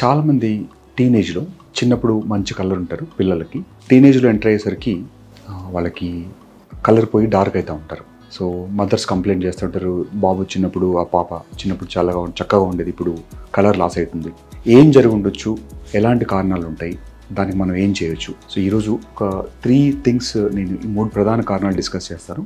చాలామంది టీనేజ్లో చిన్నప్పుడు మంచి కలర్ ఉంటారు పిల్లలకి. టీనేజ్లో ఎంటర్ అయ్యేసరికి వాళ్ళకి కలర్ పోయి డార్క్ అవుతూ ఉంటారు. సో మదర్స్ కంప్లైంట్ చేస్తుంటారు, బాబు చిన్నప్పుడు ఆ పాప చిన్నప్పుడు చాలా చక్కగా ఉండేది, ఇప్పుడు కలర్ లాస్ అవుతుంది. ఏం జరిగి ఉండొచ్చు, ఎలాంటి కారణాలు ఉంటాయి, దానికి మనం ఏం చేయొచ్చు? సో ఈరోజు ఒక 3 థింగ్స్ నేను ఈ 3 ప్రధాన కారణాలు డిస్కస్ చేస్తాను.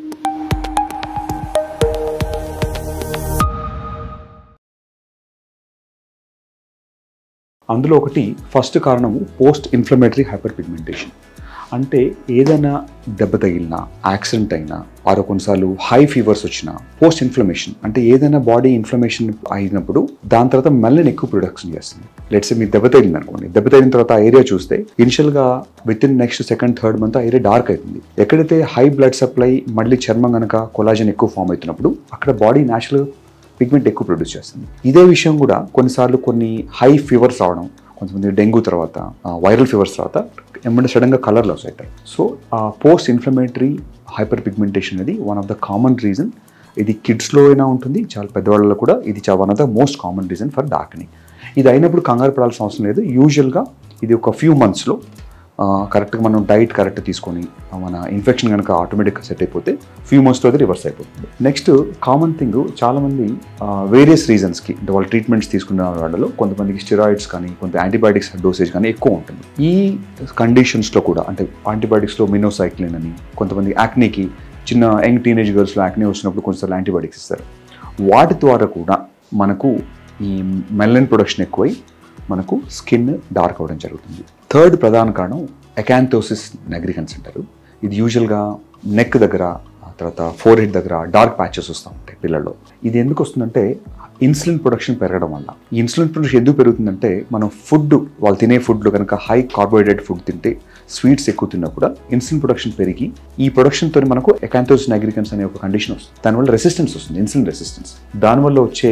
అందులో ఒకటి ఫస్ట్ కారణము పోస్ట్ ఇన్ఫ్లమేటరీ హైపర్ పిగ్మెంటేషన్. అంటే ఏదైనా దెబ్బ తగిలినా, యాక్సిడెంట్ అయినా, ఆరో కొన్నిసార్లు హై ఫీవర్స్ వచ్చినా పోస్ట్ ఇన్ఫ్లమేషన్ అంటే ఏదైనా బాడీ ఇన్ఫ్లమేషన్ అయినప్పుడు దాని తర్వాత మెలనిన్ ఎక్కువ ప్రొడక్షన్ చేస్తుంది. లెట్స్ సే మీకు దెబ్బ తగిలింది అనుకోండి, దెబ్బ తగిలిన తర్వాత ఆ ఏరియా చూస్తే ఇనిషియల్గా within next second third month ఆ ఏరియా డార్క్ అవుతుంది. ఎక్కడైతే హై బ్లడ్ సప్లై మళ్ళీ చర్మం కనుక కొలాజన్ ఎక్కువ ఫామ్ అవుతున్నప్పుడు అక్కడ బాడీ న్యాచురల్ పిగ్మెంట్ ఎక్కువ ప్రొడ్యూస్ చేస్తుంది. ఇదే విషయం కూడా కొన్నిసార్లు కొన్ని హై ఫీవర్స్ రావడం, కొంతమంది డెంగ్యూ తర్వాత, వైరల్ ఫీవర్స్ తర్వాత ఏమంటే సడన్గా కలర్ లాస్ అవుతాయి. So post inflammatory hyper pigmentation అనేది one of the common reason. ఇది కిడ్స్లో అయినా ఉంటుంది, చాలా పెద్దవాళ్ళలో కూడా ఇది one of the most common reason for darkening. ఇది అయినప్పుడు కంగారు పడాల్సిన అవసరం లేదు. యూజువల్గా ఇది ఒక ఫ్యూ మంత్స్లో కరెక్ట్గా మనం డైట్ కరెక్ట్ తీసుకొని మన ఇన్ఫెక్షన్ కనుక ఆటోమేటిక్గా సెట్ అయిపోతే ఫ్యూ మంత్స్లో అది రివర్స్ అయిపోతుంది. నెక్స్ట్ కామన్ థింగ్, చాలామంది వేరియస్ రీజన్స్కి అంటే వాళ్ళు ట్రీట్మెంట్స్ తీసుకున్న వాళ్ళలో కొంతమందికి స్టెరాయిడ్స్ కానీ కొంత యాంటీబయాటిక్స్ డోసేజ్ కానీ ఎక్కువ ఉంటుంది. ఈ కండిషన్స్లో కూడా అంటే యాంటీబయాటిక్స్లో మినోసైక్లిన్ అని, కొంతమంది యాక్నేకి చిన్న యంగ్ టీనేజ్ గర్ల్స్లో యాక్నే వచ్చినప్పుడు కొంచెం యాంటీబయాటిక్స్ ఇస్తారు. వాటి ద్వారా కూడా మనకు ఈ మెలనిన్ ప్రొడక్షన్ ఎక్కువై మనకు స్కిన్ డార్క్ అవ్వడం జరుగుతుంది. థర్డ్ ప్రధాన కారణం అకాంతోసిస్ నిగ్రికన్స్ అంటారు. ఇది యూజువల్గా నెక్ దగ్గర, తర్వాత ఫోర్ హెడ్ దగ్గర డార్క్ ప్యాచెస్ వస్తూ ఉంటాయి పిల్లల్లో. ఇది ఎందుకు వస్తుందంటే ఇన్సులిన్ ప్రొడక్షన్ పెరగడం వల్ల. ఈ ఇన్సులిన్ ప్రొడక్షన్ ఎందుకు పెరుగుతుందంటే మనం ఫుడ్, వాళ్ళు తినే ఫుడ్లో కనుక హై కార్బోహైడ్రేట్ ఫుడ్ తింటే, స్వీట్స్ ఎక్కువ తిన్నా కూడా ఇన్సులిన్ ప్రొడక్షన్ పెరిగి ఈ ప్రొడక్షన్తో మనకు అకాంతోసిస్ నిగ్రికన్స్ అనే ఒక కండిషన్ వస్తుంది. దానివల్ల రెసిస్టెన్స్ వస్తుంది, ఇన్సులిన్ రెసిస్టెన్స్. దానివల్ల వచ్చే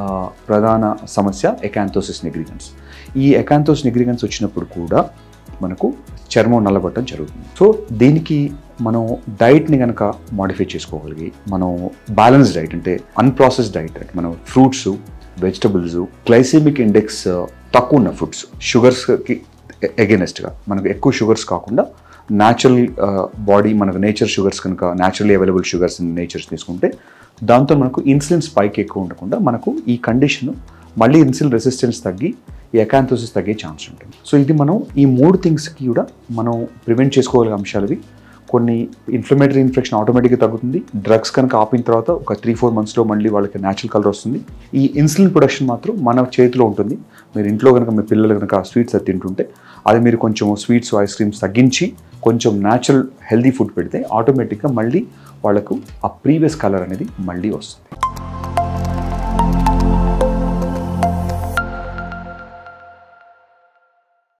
ప్రధాన సమస్య అకాంతోసిస్ నిగ్రికన్స్. ఈ అకాంతోసిస్ నిగ్రికన్స్ వచ్చినప్పుడు కూడా మనకు చర్మం నల్లబడటం జరుగుతుంది. సో దీనికి మనం డైట్ని కనుక మాడిఫై చేసుకోగలిగి, మనం బ్యాలెన్స్ డైట్ అంటే అన్ప్రాసెస్డ్ డైట్ అంటే మనం ఫ్రూట్స్, వెజిటబుల్స్, గ్లైసెమిక్ ఇండెక్స్ తక్కువ ఉన్న ఫుడ్స్, షుగర్స్కి ఎగెనెస్ట్గా మనకు ఎక్కువ షుగర్స్ కాకుండా న్యాచురల్ బాడీ మనకు నేచర్ షుగర్స్ కనుక న్యాచురల్లీ అవైలబుల్ షుగర్స్ నేచర్స్ తీసుకుంటే దాంతో మనకు ఇన్సులిన్ స్పైక్ ఎక్కువ ఉండకుండా మనకు ఈ కండిషన్ మళ్ళీ ఇన్సులిన్ రెసిస్టెన్స్ తగ్గి ఈ అకాంతోసిస్ తగ్గే ఛాన్స్ ఉంటుంది. సో ఇది మనం ఈ 3 థింగ్స్కి కూడా మనం ప్రివెంట్ చేసుకోగలిగే అంశాలవి. కొన్ని ఇన్ఫ్లమేటరీ ఇన్ఫెక్షన్ ఆటోమేటిక్గా తగ్గుతుంది. డ్రగ్స్ కనుక ఆపిన తర్వాత ఒక 3-4 మంత్స్లో మళ్ళీ వాళ్ళకి న్యాచురల్ కలర్ వస్తుంది. ఈ ఇన్సులిన్ ప్రొడక్షన్ మాత్రం మన చేతిలో ఉంటుంది. మీరు ఇంట్లో కనుక మీ పిల్లలు కనుక స్వీట్స్ అది తింటుంటే అది మీరు కొంచెం స్వీట్స్, ఐస్ క్రీమ్స్ తగ్గించి కొంచెం న్యాచురల్ హెల్దీ ఫుడ్ పెడితే ఆటోమేటిక్గా మళ్ళీ వాళ్ళకు ఆ ప్రీవియస్ కలర్ అనేది మళ్ళీ వస్తుంది.